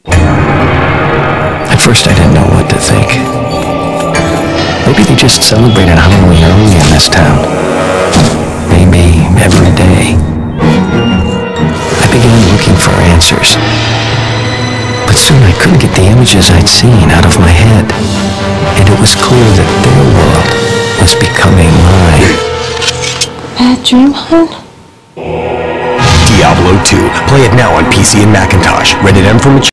At first I didn't know what to think. Maybe they just celebrated Halloween early in this town. Maybe every day. I began looking for answers. But soon I couldn't get the images I'd seen out of my head. And it was clear that their world was becoming mine. Bad dream, hon? Diablo 2. Play it now on PC and Macintosh. Rated M for mature.